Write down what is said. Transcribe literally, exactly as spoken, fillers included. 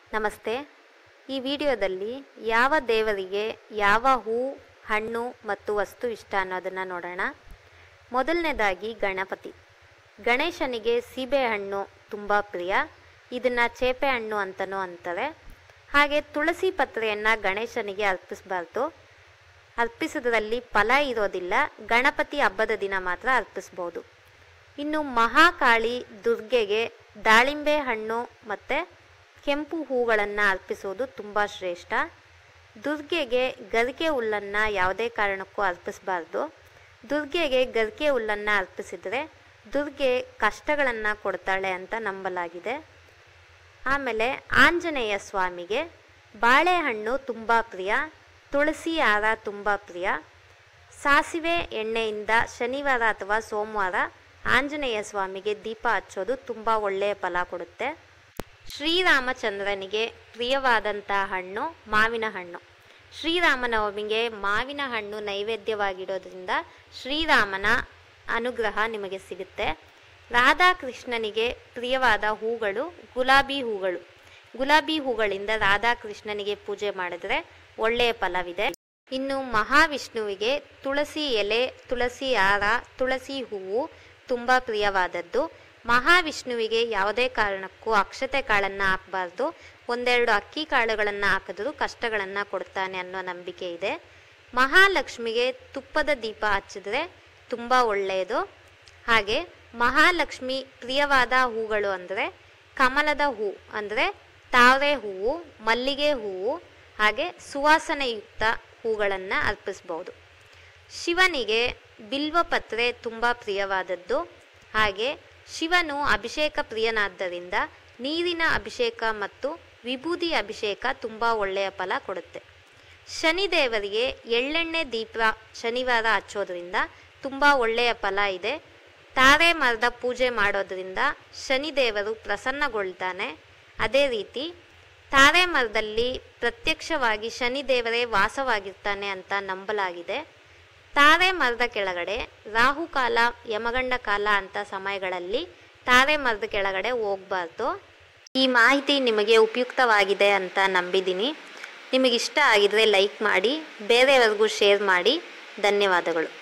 ನಮಸ್ತೆ. ಈ ವಿಡಿಯೋದಲ್ಲಿ ಯಾವ ದೇವರಿಗೆ ಯಾವ ಹೂ, ಹಣ್ಣು ಮತ್ತು ವಸ್ತು ಇಷ್ಟ ಅನ್ನೋದನ್ನು ನೋಡೋಣ. ಮೊದಲನೇದಾಗಿ ಗಣಪತಿ. ಗಣೇಶನಿಗೆ ಸೀಬೆಹಣ್ಣು ತುಂಬ ಪ್ರಿಯ. ಇದನ್ನು ಚೇಪೆ ಹಣ್ಣು ಅಂತಲೂ ಅಂತಾರೆ. ಹಾಗೆ ತುಳಸಿ ಪತ್ರೆಯನ್ನು ಗಣೇಶನಿಗೆ ಅರ್ಪಿಸಬಾರ್ದು. ಅರ್ಪಿಸೋದ್ರಲ್ಲಿ ಫಲ ಇರೋದಿಲ್ಲ. ಗಣಪತಿ ಹಬ್ಬದ ದಿನ ಮಾತ್ರ ಅರ್ಪಿಸ್ಬೋದು. ಇನ್ನು ಮಹಾಕಾಳಿ ದುರ್ಗೆಗೆ ದಾಳಿಂಬೆ ಹಣ್ಣು ಮತ್ತು ಕೆಂಪು ಹೂಗಳನ್ನು ಅರ್ಪಿಸುವುದು ತುಂಬ ಶ್ರೇಷ್ಠ. ದುರ್ಗೆಗೆ ಗರಿಕೆ ಹುಲ್ಲನ್ನು ಯಾವುದೇ ಕಾರಣಕ್ಕೂ ಅರ್ಪಿಸಬಾರ್ದು. ದುರ್ಗೆಗೆ ಗರಿಕೆ ಹುಲ್ಲನ್ನು ಅರ್ಪಿಸಿದರೆ ದುರ್ಗೆ ಕಷ್ಟಗಳನ್ನು ಕೊಡ್ತಾಳೆ ಅಂತ ನಂಬಲಾಗಿದೆ. ಆಮೇಲೆ ಆಂಜನೇಯ ಸ್ವಾಮಿಗೆ ಬಾಳೆಹಣ್ಣು ತುಂಬ ಪ್ರಿಯ. ತುಳಸಿ ಹಾರ ತುಂಬ ಪ್ರಿಯ. ಸಾಸಿವೆ ಎಣ್ಣೆಯಿಂದ ಶನಿವಾರ ಅಥವಾ ಸೋಮವಾರ ಆಂಜನೇಯ ಸ್ವಾಮಿಗೆ ದೀಪ ಹಚ್ಚೋದು ತುಂಬ ಒಳ್ಳೆಯ ಫಲ ಕೊಡುತ್ತೆ. ಶ್ರೀರಾಮಚಂದ್ರನಿಗೆ ಪ್ರಿಯವಾದಂಥ ಹಣ್ಣು ಮಾವಿನ ಹಣ್ಣು. ಶ್ರೀರಾಮನವಮಿಗೆ ಮಾವಿನ ಹಣ್ಣು ನೈವೇದ್ಯವಾಗಿಡೋದ್ರಿಂದ ಶ್ರೀರಾಮನ ಅನುಗ್ರಹ ನಿಮಗೆ ಸಿಗುತ್ತೆ. ರಾಧಾಕೃಷ್ಣನಿಗೆ ಪ್ರಿಯವಾದ ಹೂಗಳು ಗುಲಾಬಿ ಹೂಗಳು. ಗುಲಾಬಿ ಹೂಗಳಿಂದ ರಾಧಾಕೃಷ್ಣನಿಗೆ ಪೂಜೆ ಮಾಡಿದ್ರೆ ಒಳ್ಳೆಯ ಫಲವಿದೆ. ಇನ್ನು ಮಹಾವಿಷ್ಣುವಿಗೆ ತುಳಸಿ ಎಲೆ, ತುಳಸಿ ಹಾರ, ತುಳಸಿ ಹೂವು ತುಂಬ ಪ್ರಿಯವಾದದ್ದು. ಮಹಾವಿಷ್ಣುವಿಗೆ ಯಾವುದೇ ಕಾರಣಕ್ಕೂ ಅಕ್ಷತೆ ಕಾಳನ್ನು ಹಾಕಬಾರ್ದು. ಒಂದೆರಡು ಅಕ್ಕಿ ಕಾಳುಗಳನ್ನು ಹಾಕಿದ್ರೂ ಕಷ್ಟಗಳನ್ನು ಕೊಡ್ತಾನೆ ಅನ್ನೋ ನಂಬಿಕೆ ಇದೆ. ಮಹಾಲಕ್ಷ್ಮಿಗೆ ತುಪ್ಪದ ದೀಪ ಹಚ್ಚಿದ್ರೆ ತುಂಬ ಒಳ್ಳೆಯದು. ಹಾಗೆ ಮಹಾಲಕ್ಷ್ಮಿ ಪ್ರಿಯವಾದ ಹೂಗಳು ಅಂದರೆ ಕಮಲದ ಹೂ ಅಂದರೆ ತಾವರೆ ಹೂವು, ಮಲ್ಲಿಗೆ ಹೂವು, ಹಾಗೆ ಸುವಾಸನೆಯುಕ್ತ ಹೂಗಳನ್ನು ಅರ್ಪಿಸ್ಬೋದು. ಶಿವನಿಗೆ ಬಿಲ್ವಪತ್ರೆ ತುಂಬ ಪ್ರಿಯವಾದದ್ದು. ಹಾಗೆ ಶಿವನು ಅಭಿಷೇಕ ಪ್ರಿಯನಾದ್ದರಿಂದ ನೀರಿನ ಅಭಿಷೇಕ ಮತ್ತು ವಿಭೂತಿ ಅಭಿಷೇಕ ತುಂಬ ಒಳ್ಳೆಯ ಫಲ ಕೊಡುತ್ತೆ. ಶನಿದೇವರಿಗೆ ಎಳ್ಳೆಣ್ಣೆ ದೀಪ ಶನಿವಾರ ಹಚ್ಚೋದ್ರಿಂದ ತುಂಬ ಒಳ್ಳೆಯ ಫಲ ಇದೆ. ತಾರೆ ಮರದ ಪೂಜೆ ಮಾಡೋದ್ರಿಂದ ಶನಿದೇವರು ಪ್ರಸನ್ನಗೊಳ್ತಾನೆ. ಅದೇ ರೀತಿ ತಾರೆ ಮರದಲ್ಲಿ ಪ್ರತ್ಯಕ್ಷವಾಗಿ ಶನಿದೇವರೇ ವಾಸವಾಗಿರ್ತಾನೆ ಅಂತ ನಂಬಲಾಗಿದೆ. ತಾರೆ ಮರದ ಕೆಳಗಡೆ ರಾಹುಕಾಲ, ಯಮಗಂಡ ಕಾಲ ಅಂತ ಸಮಯಗಳಲ್ಲಿ ತಾರೆ ಮರದ ಕೆಳಗಡೆ ಹೋಗಬಾರ್ದು. ಈ ಮಾಹಿತಿ ನಿಮಗೆ ಉಪಯುಕ್ತವಾಗಿದೆ ಅಂತ ನಂಬಿದ್ದೀನಿ. ನಿಮಗಿಷ್ಟ ಆಗಿದ್ರೆ ಲೈಕ್ ಮಾಡಿ, ಬೇರೆಯವರಿಗೂ ಶೇರ್ ಮಾಡಿ. ಧನ್ಯವಾದಗಳು.